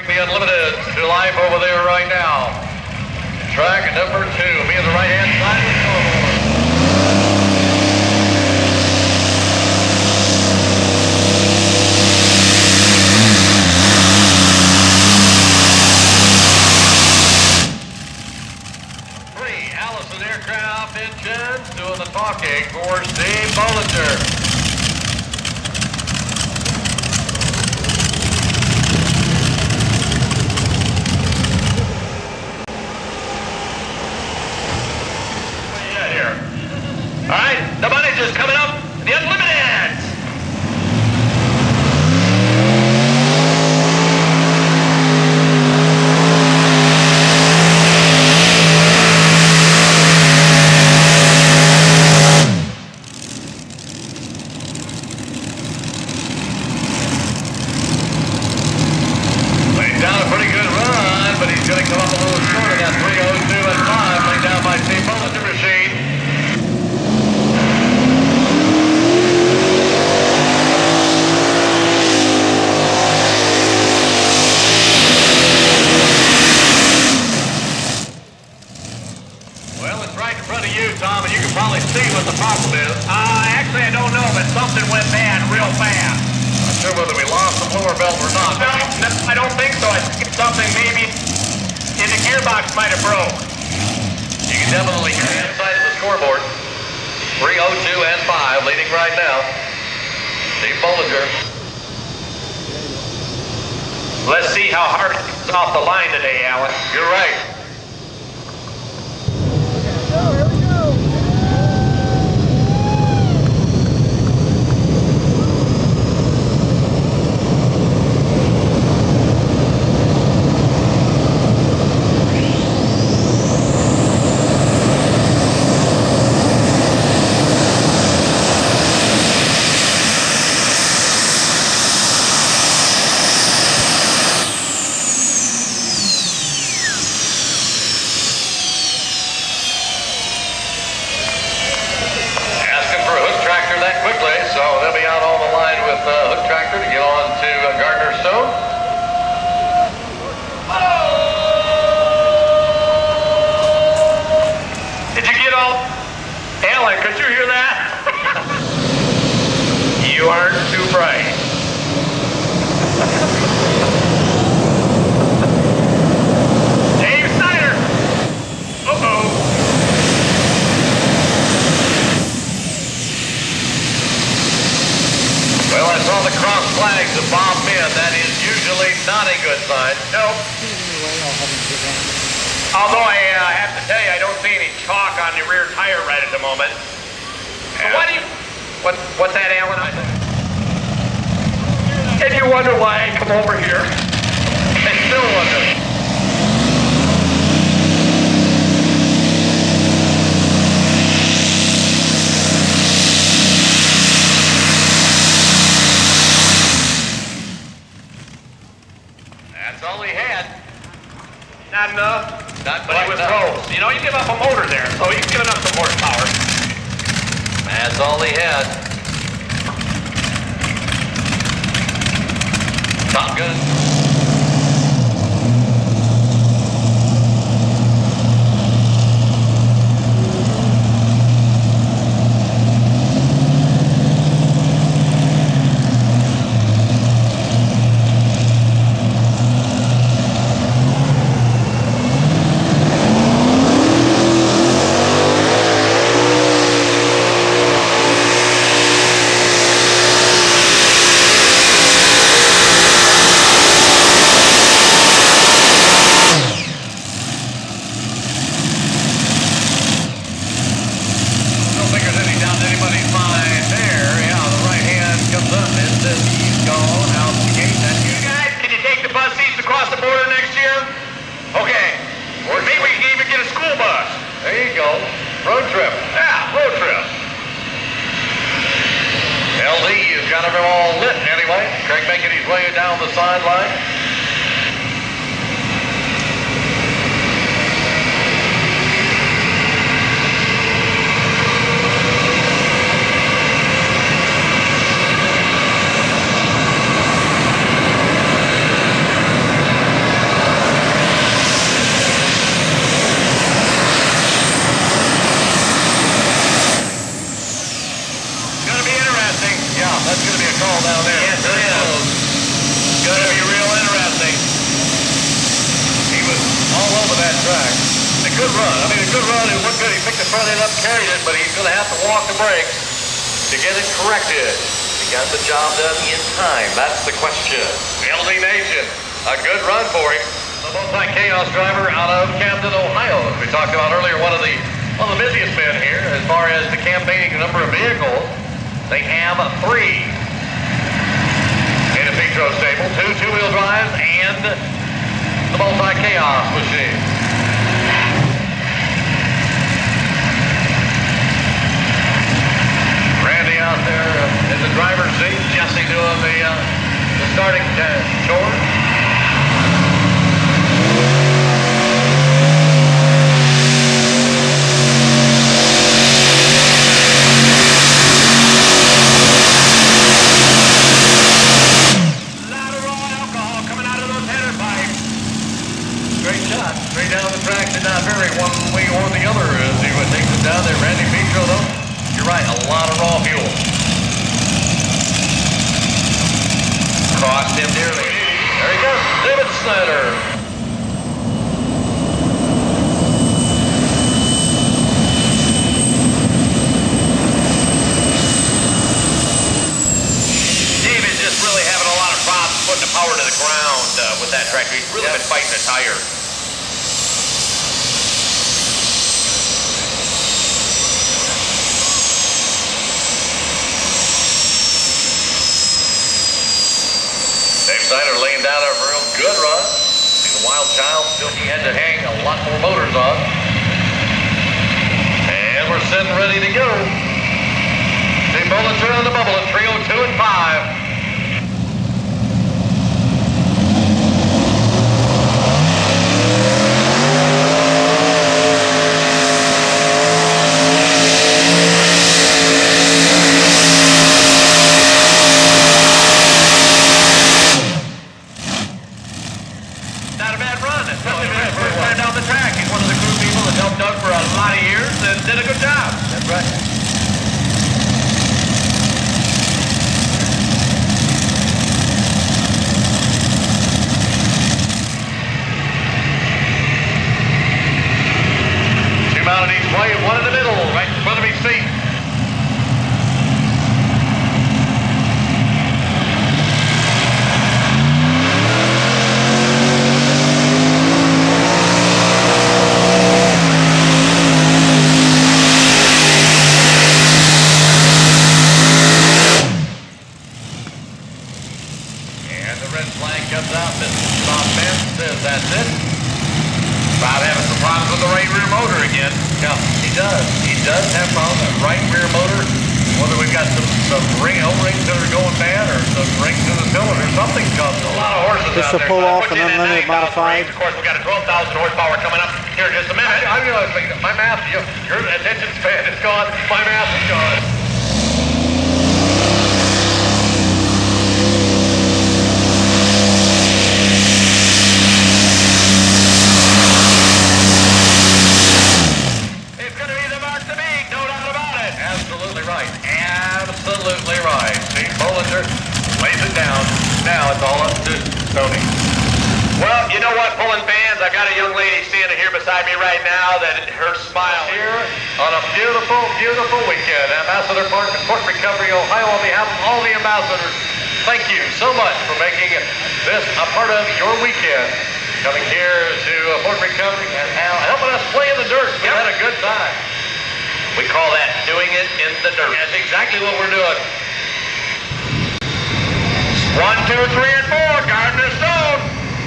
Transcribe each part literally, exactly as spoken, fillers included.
The Unlimited to life over there right now. Track number two, be on the right-hand side of the scoreboard. Three, Allison Aircraft Engines doing the talking for Steve Bollinger. All right, the money's just coming up. The Unlimited. Laid down a pretty good run, but he's going to come up a little short of that three oh two and five laid down by Steve Bollinger machine. Tom, and you can probably see what the problem is. Uh, actually, I don't know, but something went bad real fast. I'm not sure whether we lost the blower belt or not. No, no, I don't think so. I think something maybe in the gearbox might have broke. You can definitely hear the inside of the scoreboard. three oh two and five leading right now. Steve Bollinger. Let's see how hard it's off the line today, Alan. You're right. So they'll be out on the line with uh, hook tractor to get on to uh, Gardner Stone. Did you get all? Alan, could you hear that? You aren't too bright. Dave Snyder. Uh-oh. Well, I saw the cross flags of Bob Min. That is usually not a good sign. Nope. Although I uh, have to tell you, I don't see any chalk on the rear tire right at the moment. So why do you... What, what's that, Alan? If you wonder why I come over here, I still wonder. All he had. Not enough. Not but he was close. You know, you give up a motor there, so he's giving up some horsepower. That's all he had. Top Gun. Road trip. Yeah, road trip. L D has got them all lit anyway. Craig making his way down the sideline. good run. I mean, a good run. It looked good. He picked the front end up, carried it, but he's going to have to walk the brakes to get it corrected. He got the job done in time. That's the question. L D Nation, a good run for him. The multi-chaos driver out of Camden, Ohio. As we talked about earlier, one of the one of the busiest men here as far as the campaigning number of vehicles. They have three in the Petro stable, two two-wheel drives and the multi-chaos machine. Randy out there in the driver's seat, Jesse doing the, uh, the starting uh, chores. Straight down the track, did not vary one way or the other as he takes it down there. Randy Petro, though, you're right, a lot of raw fuel. Crossed him dearly. There he goes, David Snyder. David's just really having a lot of problems putting the power to the ground uh, with that tractor. He's really yep. been fighting a tire. Snyder laying down a real good run. See the wild child still had to hang a lot more motors on. And we're sitting ready to go. Steve Bollinger on the bubble at three oh two and five. Did a good job. That's right. Two out in each way, one in the middle, right in front of each seat. That's it. Bob having some problems with the right rear motor again. Yeah, he does. He does have problems with the right rear motor. Whether we've got some, some ring O-rings that are going bad or some rings in the cylinder, something's causing a lot of horses this out there. This will pull off an unlimited modified. Of course, we've got a twelve thousand horsepower coming up here in just a minute. I, I realize my math, you, your attention span is gone. My math is gone. Absolutely right. Steve Bollinger lays it down. Now it's all up to Tony. Well, you know what, pulling fans, I got a young lady standing here beside me right now that her smile here on a beautiful, beautiful weekend. Ambassador Park and Port Recovery, Ohio, on behalf of all the ambassadors, thank you so much for making this a part of your weekend. Coming here to Port Recovery and helping us play in the dirt. We yep. had a good time. We call that doing it in the dirt. That's exactly what we're doing. One, two, three, and four. Gardner Stone.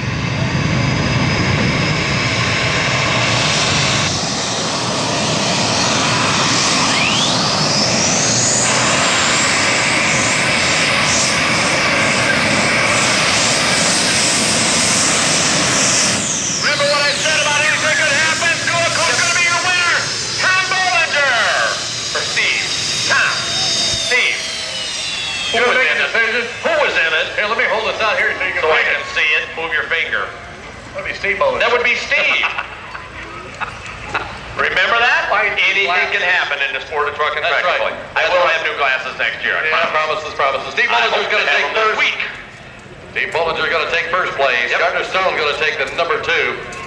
Remember what I said about anything could happen? Who's going to be your winner? Tom Bollinger. For Steve. Tom. Steve. Who was in it? Who was in it? Here, let me hold this out here so you can So I can see it. Move your finger. That would be Steve Bollinger. That would be Steve. Remember that? Anything can happen in the sport of truck and That's tractor right. play. I will have new glasses next year. I Yeah, promise. promises, promises. Steve Bollinger's going to take first week. Steve Bollinger's going to take first place. Yep. Gardner Stone's going to take the number two.